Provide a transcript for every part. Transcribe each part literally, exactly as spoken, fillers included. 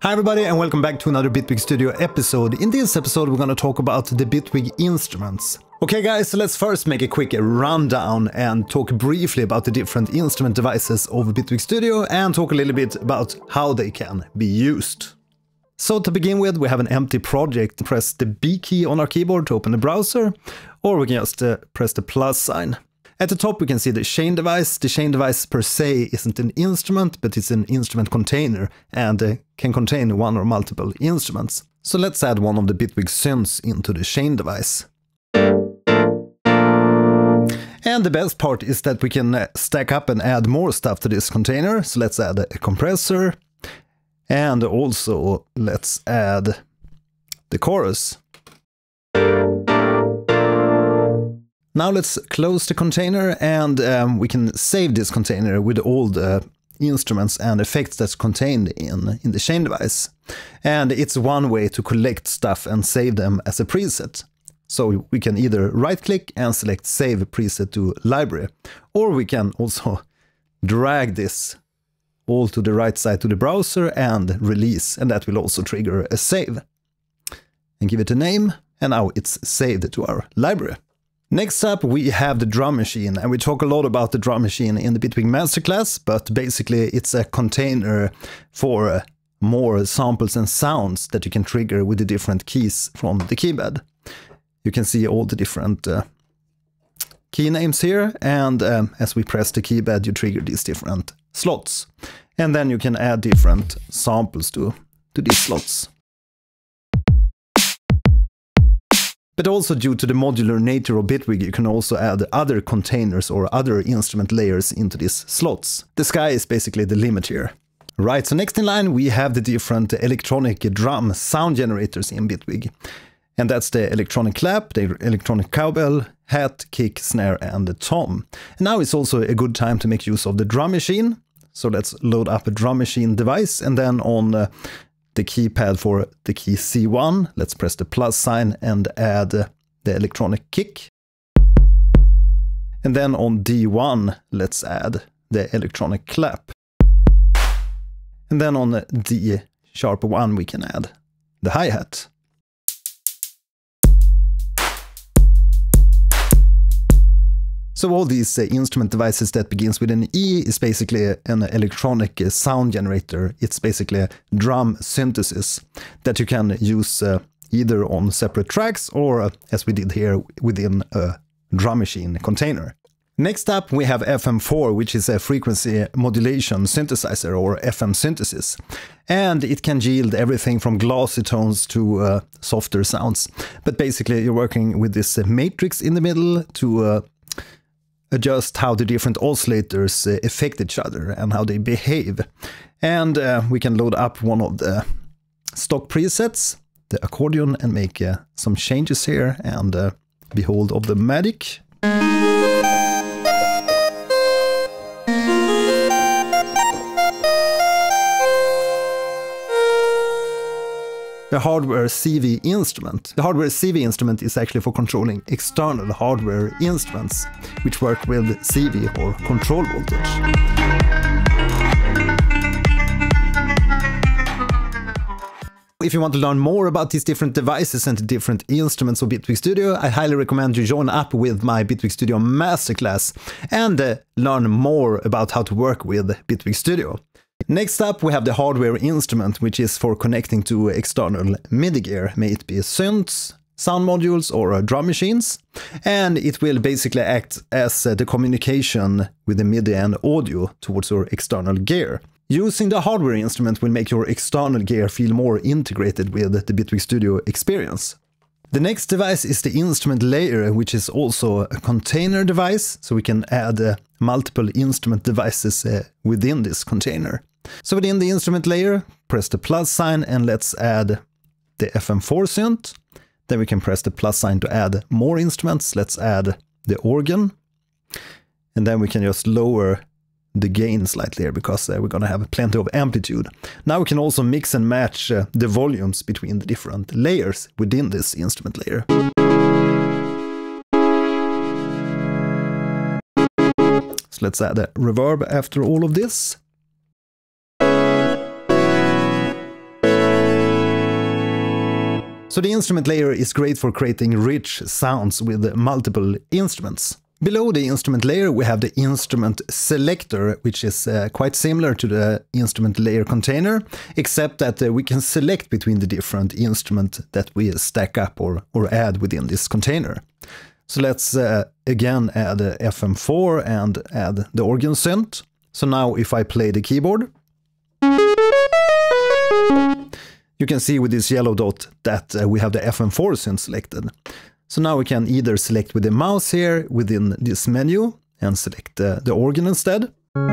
Hi everybody and welcome back to another Bitwig Studio episode. In this episode we're going to talk about the Bitwig instruments. Okay guys, so let's first make a quick rundown and talk briefly about the different instrument devices of Bitwig Studio and talk a little bit about how they can be used. So to begin with, we have an empty project. Press the B key on our keyboard to open the browser, or we can just uh, press the plus sign. At the top we can see the chain device. The chain device per se isn't an instrument, but it's an instrument container and uh, can contain one or multiple instruments. So let's add one of the Bitwig synths into the chain device. And the best part is that we can uh, stack up and add more stuff to this container. So let's add a compressor, and also let's add the chorus. Now let's close the container, and um, we can save this container with all the instruments and effects that's contained in, in the chain device. And it's one way to collect stuff and save them as a preset. So we can either right-click and select Save Preset to Library, or we can also drag this all to the right side to the browser and release, and that will also trigger a save. And give it a name, and now it's saved to our library. Next up we have the drum machine, and we talk a lot about the drum machine in the Bitwig Masterclass, but basically it's a container for uh, more samples and sounds that you can trigger with the different keys from the keypad. You can see all the different uh, key names here, and um, as we press the keypad you trigger these different slots. And then you can add different samples to, to these slots. But also due to the modular nature of Bitwig, you can also add other containers or other instrument layers into these slots. The sky is basically the limit here. Right, so next in line we have the different electronic drum sound generators in Bitwig. And that's the electronic clap, the electronic cowbell, hat, kick, snare and the tom. And now it's also a good time to make use of the drum machine. So let's load up a drum machine device, and then on uh, the keypad for the key C one, let's press the plus sign and add uh, the electronic kick. And then on D one, let's add the electronic clap. And then on D sharp one, we can add the hi-hat. So all these uh, instrument devices that begins with an E is basically an electronic uh, sound generator. It's basically a drum synthesis that you can use uh, either on separate tracks or, uh, as we did here, within a drum machine container. Next up we have F M four, which is a frequency modulation synthesizer, or F M synthesis. And it can yield everything from glossy tones to uh, softer sounds. But basically you're working with this uh, matrix in the middle to uh, adjust how the different oscillators uh, affect each other and how they behave. And uh, we can load up one of the stock presets, the accordion, and make uh, some changes here, and uh, behold of the magic. The hardware C V instrument. The hardware C V instrument is actually for controlling external hardware instruments, which work with C V or control voltage. If you want to learn more about these different devices and the different instruments of Bitwig Studio, I highly recommend you join up with my Bitwig Studio Masterclass and uh, learn more about how to work with Bitwig Studio. Next up we have the hardware instrument, which is for connecting to external MIDI gear, may it be synths, sound modules or drum machines, and it will basically act as the communication with the MIDI and audio towards your external gear. Using the hardware instrument will make your external gear feel more integrated with the Bitwig Studio experience. The next device is the instrument layer, which is also a container device, so we can add uh, multiple instrument devices uh, within this container. So within the instrument layer, press the plus sign and let's add the F M four synth. Then we can press the plus sign to add more instruments. Let's add the organ. And then we can just lower the gain slightly here, because uh, we're going to have plenty of amplitude. Now we can also mix and match uh, the volumes between the different layers within this instrument layer. So let's add a reverb after all of this. So the instrument layer is great for creating rich sounds with multiple instruments. Below the instrument layer we have the instrument selector, which is uh, quite similar to the instrument layer container, except that uh, we can select between the different instruments that we stack up or, or add within this container. So let's uh, again add uh, F M four and add the organ synth. So now if I play the keyboard, you can see with this yellow dot that uh, we have the F M four synth selected. So now we can either select with the mouse here within this menu and select uh, the organ instead.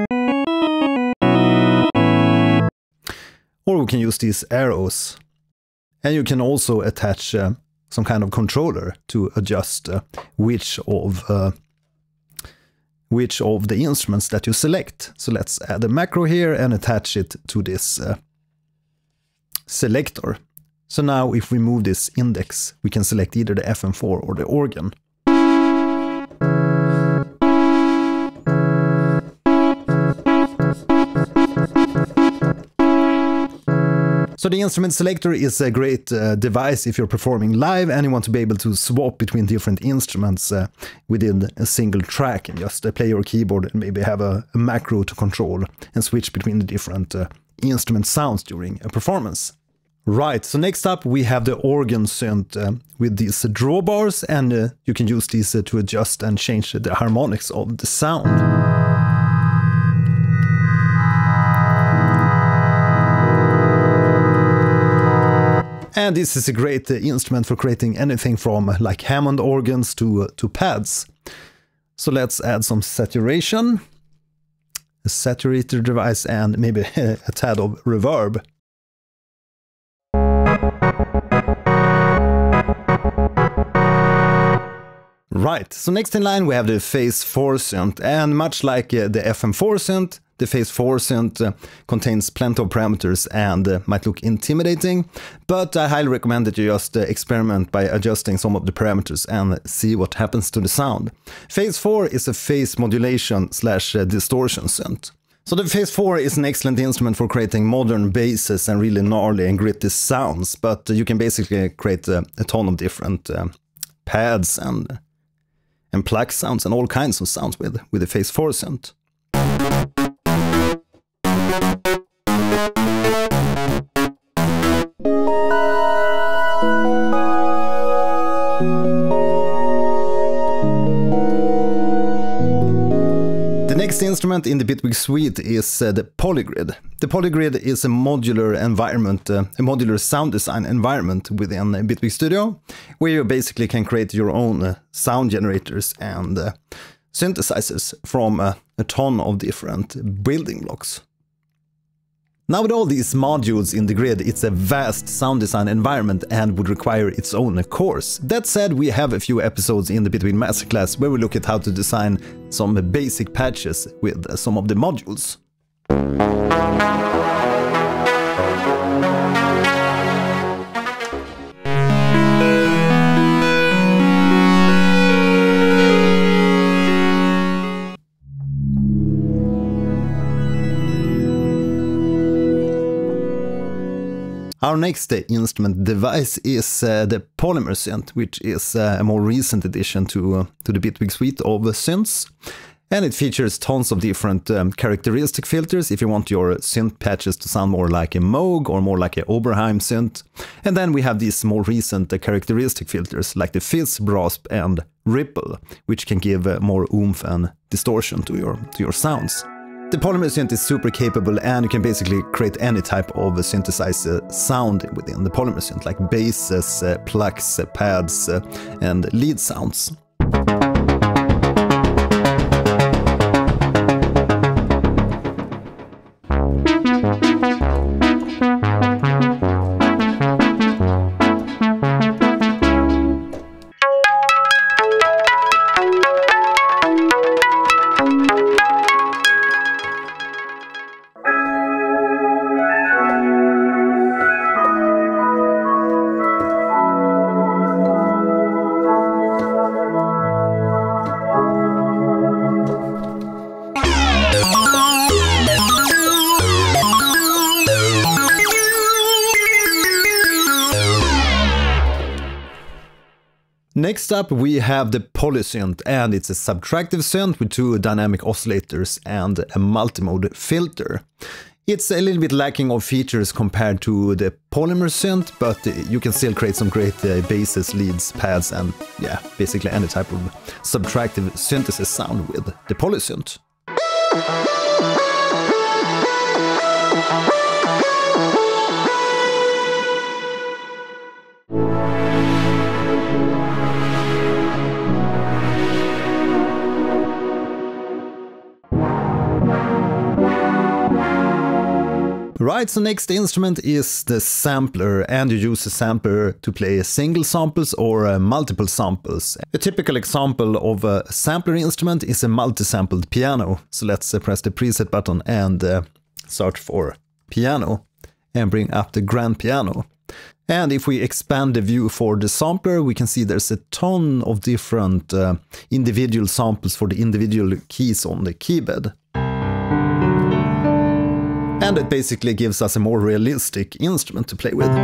Or we can use these arrows. And you can also attach uh, some kind of controller to adjust uh, which of uh, which of the instruments that you select. So let's add a macro here and attach it to this uh, selector. So now if we move this index, we can select either the F M four or the organ. So the instrument selector is a great uh, device if you're performing live and you want to be able to swap between different instruments uh, within a single track and just uh, play your keyboard and maybe have a, a macro to control and switch between the different uh, instrument sounds during a performance. Right, so next up we have the organ synth uh, with these uh, drawbars, and uh, you can use these uh, to adjust and change the harmonics of the sound. And this is a great uh, instrument for creating anything from uh, like Hammond organs to, uh, to pads. So let's add some saturation, a saturator device, and maybe a tad of reverb. Right, so next in line we have the phase four synth, and much like uh, the F M four synth, the phase four synth uh, contains plenty of parameters and uh, might look intimidating, but I highly recommend that you just uh, experiment by adjusting some of the parameters and see what happens to the sound. Phase four is a phase modulation slash uh, distortion synth. So the phase four is an excellent instrument for creating modern basses and really gnarly and gritty sounds, but uh, you can basically create uh, a ton of different uh, pads and and plug sounds and all kinds of sounds with, with the phase four synth. The next instrument in the Bitwig suite is uh, the PolyGrid. The PolyGrid is a modular environment, uh, a modular sound design environment within uh, Bitwig Studio, where you basically can create your own uh, sound generators and uh, synthesizers from uh, a ton of different building blocks. Now with all these modules in the grid, it's a vast sound design environment and would require its own course. That said, we have a few episodes in the Bitwig Masterclass where we look at how to design some basic patches with some of the modules. Our next uh, instrument device is uh, the Polymer synth, which is uh, a more recent addition to, uh, to the Bitwig suite of uh, synths. And it features tons of different um, characteristic filters if you want your synth patches to sound more like a Moog or more like a Oberheim synth. And then we have these more recent uh, characteristic filters like the fizz, brasp and ripple, which can give uh, more oomph and distortion to your, to your sounds. The Polymer synth is super capable and you can basically create any type of synthesized uh, sound within the Polymer synth, like basses, uh, plucks, uh, pads uh, and lead sounds. Next up we have the PolySynth, and it's a subtractive synth with two dynamic oscillators and a multimode filter. It's a little bit lacking of features compared to the Polymer synth, but you can still create some great uh, basses, leads, pads, and yeah, basically any type of subtractive synthesis sound with the PolySynth. Right, so next instrument is the sampler, and you use the sampler to play single samples or uh, multiple samples. A typical example of a sampler instrument is a multi-sampled piano. So let's uh, press the preset button and uh, search for piano and bring up the grand piano. And if we expand the view for the sampler, we can see there's a ton of different uh, individual samples for the individual keys on the keyboard. And it basically gives us a more realistic instrument to play with.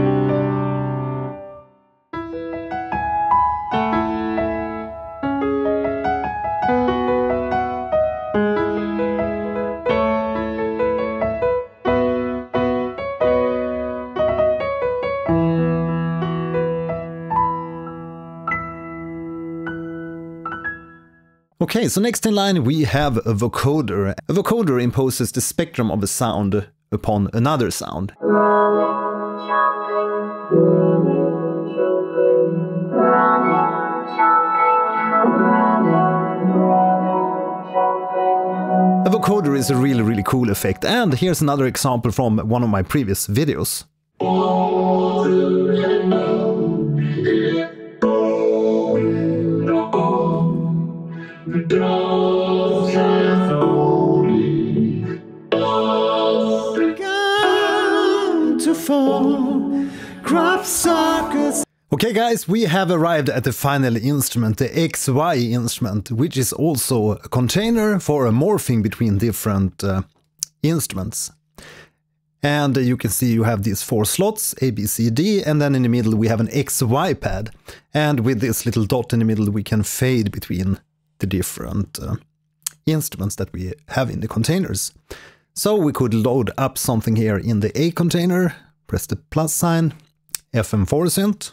Okay, so next in line we have a vocoder. A vocoder imposes the spectrum of a sound upon another sound. A vocoder is a really, really cool effect, and here's another example from one of my previous videos. Okay guys, we have arrived at the final instrument, the X Y instrument, which is also a container for a morphing between different uh, instruments. And uh, you can see you have these four slots, A, B, C, D, and then in the middle we have an X Y pad. And with this little dot in the middle we can fade between the different uh, instruments that we have in the containers. So we could load up something here in the A container, press the plus sign, F M four synth.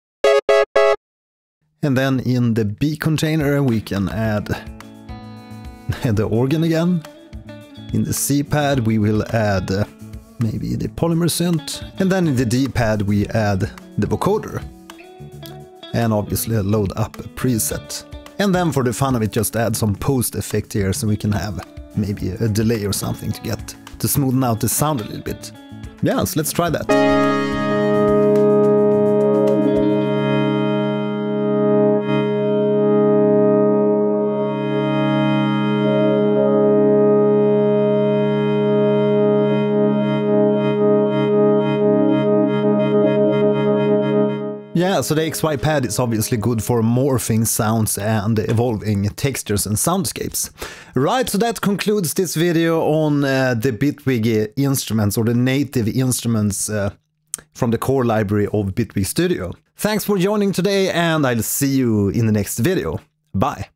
And then in the B container we can add the organ again. In the C pad we will add uh, maybe the Polymer synth. And then in the D pad we add the vocoder. And obviously load up a preset. And then for the fun of it, just add some post effect here so we can have maybe a delay or something to get to smoothen out the sound a little bit. Yeah, so let's try that. Yeah, so the X Y pad is obviously good for morphing sounds and evolving textures and soundscapes. Right, so that concludes this video on uh, the Bitwig instruments, or the native instruments uh, from the core library of Bitwig Studio. Thanks for joining today, and I'll see you in the next video. Bye!